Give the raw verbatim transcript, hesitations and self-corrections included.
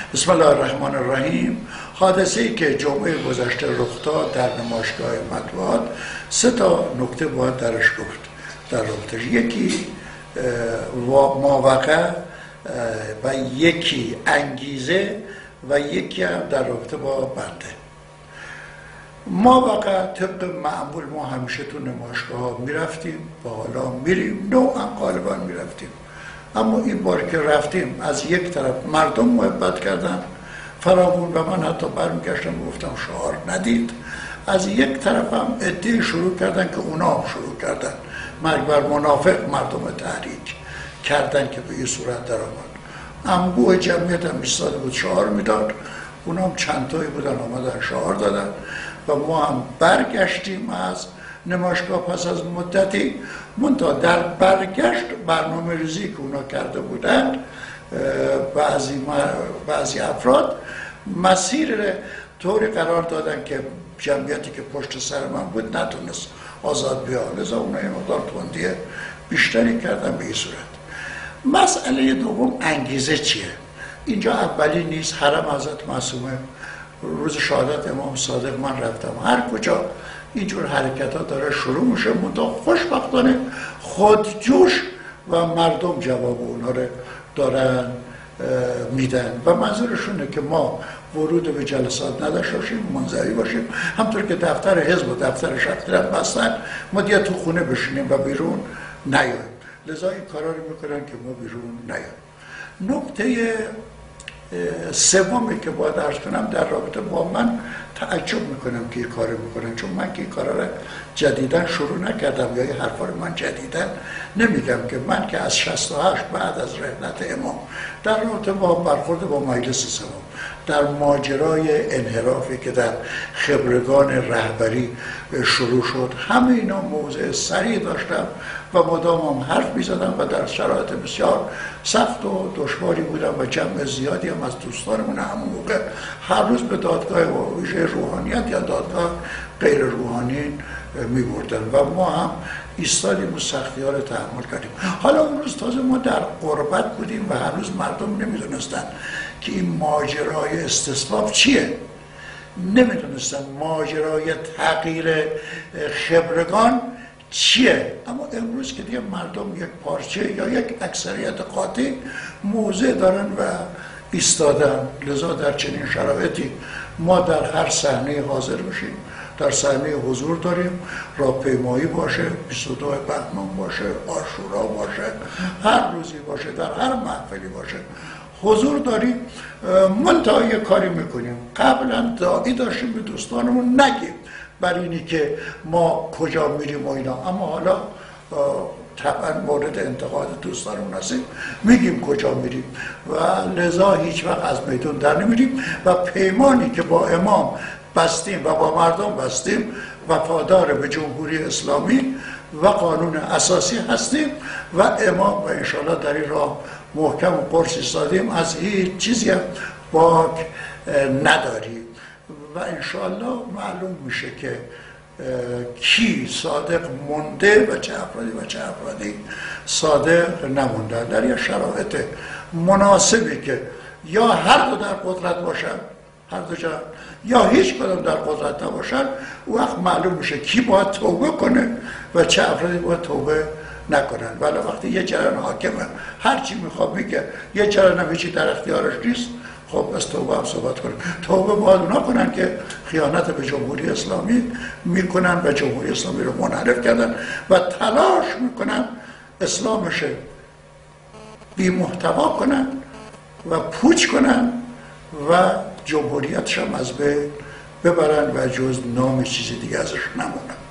بسم الله الرحمن الرحیم. حادثه‌ای که جمعه گذشته رخ داد در نمایشگاه مطبوعات، سه تا نکته باید درش گفت در رابطش. یکی ماوقع و یکی انگیزه و یکی هم در رابطه با بنده. ماوقع طبق معمول ما همیشه تو نمایشگاه ها میرفتیم و حالا میریم، نوعا غالبا میرفتیم، اما این بار که رفتیم از یک طرف مردم محبت کردن فراوون و من حتی برمیگشتم و گفتم شعار ندید، از یک طرف هم عده‌ای شروع کردن که اونا هم شروع کردن مرگ بر منافق مردم تحریک کردن که به این صورت در آمد. انبوه جمعیت هم ایستاده بود شعار میداد، اونا هم چند تایی بودن آمدن شعار دادن و ما هم برگشتیم از نمایشگاه پس از مدتی. منتها در برگشت برنامه ریزی که اونا کرده بودند بعضی, بعضی افراد مسیر طوری قرار دادن که جمعیتی که پشت سر من بود نتونست آزاد بیاد، لذا اونا یه مقدار تندی بیشتری کردن به این صورت. مسئله دوم انگیزه چیه؟ اینجا اولی نیست، حرم حضرت معصومه روز شهادت امام صادق من رفتم، هر کجا اینجور حرکت ها داره شروع میشه، منتها خوشبختانه خودجوش و مردم جواب اونا رو دارن میدن و منظورشونه که ما ورود به جلسات نداشته باشیم، منزوی باشیم، همطور که دفتر حزب و دفتر شخصی بستن ما دیگه تو خونه بشینیم و بیرون نیاییم. لذا این کارا رو میکنن که ما بیرون نیاییم. نکته سومی که باید عرض کنم در رابطه با من، تعجب میکنم که این کار میکنن، چون من که این کارا رو جدیدن شروع نکردم یا این حرفا رو من جدیدن نمیگم، که من که از شصت و هشت بعد از رحلت امام در رابطه با برخورد با مجلس سوم در ماجرای انحرافی که در خبرگان رهبری شروع شد، همه اینا موضع سریع داشتم و مدام هم حرف میزدم و در شرایط بسیار سخت و دشواری بودم و جمع زیادی هم از دوستانمون همون موقع هر روز به دادگاه ویژه روحانیت یا دادگاه غیر روحانیین می بردن و ما هم ایستادیم و سختی ها رو تحمل کردیم. حالا اون روز تازه ما در غربت بودیم و هنوز مردم نمیدونستن که این ماجرای استصواب چیه، نمیدونستن ماجرای تغییر خبرگان چیه. اما امروز که دیگه مردم یک پارچه یا یک اکثریت قاطع موضع دارن و ایستادن، لذا در چنین شرایطی ما در هر صحنه حاضر بشیم. در صحنه حضور داریم، راهپیمایی باشه، بیست و دو بهمن باشه، عاشورا باشه، هر روزی باشه، در هر محفلی باشه حضور داریم. منتها یه کاری میکنیم، قبلا داعی داشتیم به دوستانمون نگیم بر اینی که ما کجا میریم و اینا، اما حالا طبعا مورد انتقاد دوستانمون هستیم، میگیم کجا میریم و لذا هیچ وقت از میدون در نمیریم و پیمانی که با امام بستیم و با مردم بستیم وفادار به جمهوری اسلامی و قانون اساسی هستیم و امام و انشاءالله در این راه محکم و قرص ایستادیم، از هیچ چیزی هم باک نداریم و انشاءالله معلوم میشه که کی صادق مونده و چه افرادی و چه افرادی صادق نمونده. در یه شرایط مناسبی که یا هر دو در قدرت باشن، هر دو جا، یا هیچ کدام در قدرت نباشن، وقت معلوم میشه کی باید توبه کنه و چه افرادی باید توبه نکنن. ولی وقتی یه جریان حاکمه هر چی میخواد میگه، یه جریان هم هیچی در اختیارش نیست، خب از توبه هم صحبت کنیم. توبه باید اونا کنن که خیانت به جمهوری اسلامی میکنن و جمهوری اسلامی رو منحرف کردن و تلاش میکنن اسلامش بی محتوا کنن و پوچ کنن و جمهوریتش هم از بین ببرن و جز نام چیزی دیگه ازش نمونن.